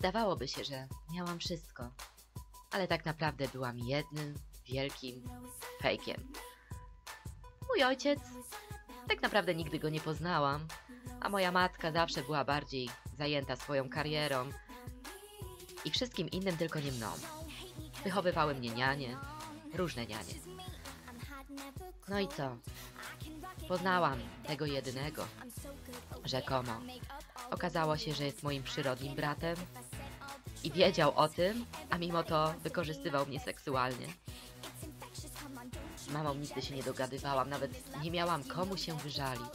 Zdawałoby się, że miałam wszystko, ale tak naprawdę byłam jednym wielkim fejkiem. Mój ojciec, tak naprawdę nigdy go nie poznałam, a moja matka zawsze była bardziej zajęta swoją karierą i wszystkim innym, tylko nie mną. Wychowywały mnie nianie, różne nianie. No i co? Poznałam tego jedynego, rzekomo. Okazało się, że jest moim przyrodnim bratem i wiedział o tym, a mimo to wykorzystywał mnie seksualnie. Z mamą nigdy się nie dogadywałam, nawet nie miałam komu się wyżalić.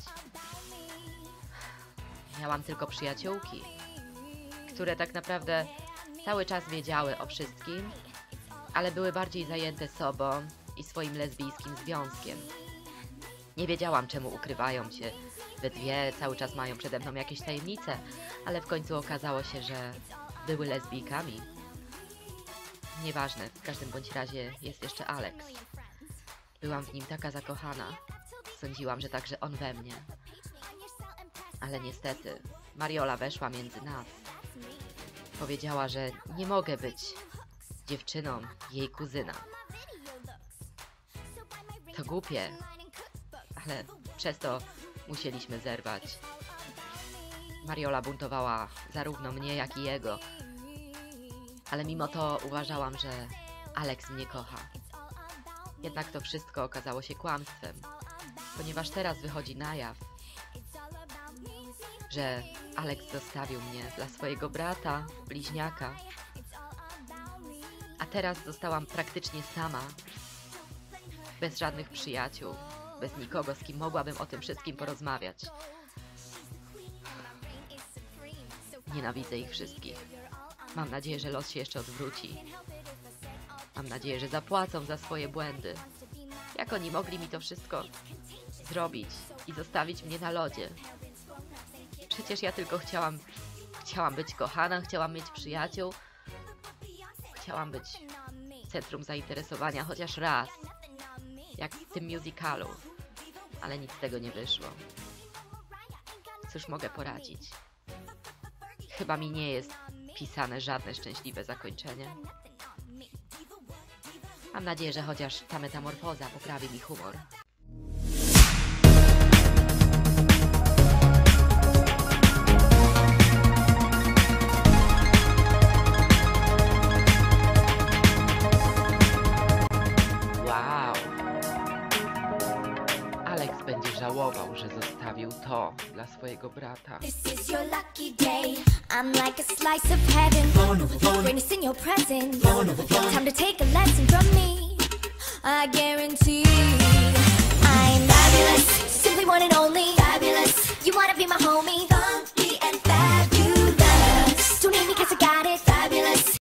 Miałam tylko przyjaciółki, które tak naprawdę cały czas wiedziały o wszystkim, ale były bardziej zajęte sobą i swoim lesbijskim związkiem. Nie wiedziałam, czemu ukrywają się we dwie, cały czas mają przede mną jakieś tajemnice, ale w końcu okazało się, że były lesbijkami. Nieważne, w każdym bądź razie jest jeszcze Alex. Byłam w nim taka zakochana. Sądziłam, że także on we mnie. Ale niestety, Mariola weszła między nas. Powiedziała, że nie mogę być dziewczyną jej kuzyna. To głupie, ale przez to musieliśmy zerwać. Mariola buntowała zarówno mnie, jak i jego. Ale mimo to uważałam, że Alex mnie kocha. Jednak to wszystko okazało się kłamstwem, ponieważ teraz wychodzi na jaw, że Alex zostawił mnie dla swojego brata, bliźniaka. A teraz zostałam praktycznie sama, bez żadnych przyjaciół, bez nikogo, z kim mogłabym o tym wszystkim porozmawiać. Nienawidzę ich wszystkich. Mam nadzieję, że los się jeszcze odwróci. Mam nadzieję, że zapłacą za swoje błędy. Jak oni mogli mi to wszystko zrobić i zostawić mnie na lodzie? Przecież ja tylko chciałam być kochana, chciałam mieć przyjaciół. Chciałam być centrum zainteresowania chociaż raz. Jak w tym musicalu. Ale nic z tego nie wyszło. Cóż mogę poradzić? Chyba mi nie jest pisane żadne szczęśliwe zakończenie. Mam nadzieję, że chociaż ta metamorfoza poprawi mi humor. Wow! Alex będzie żałował, że zostawił to dla swojego brata. This is your lucky day. I'm like a slice of heaven. Greatness in your presence. Time to take a lesson from me. I guarantee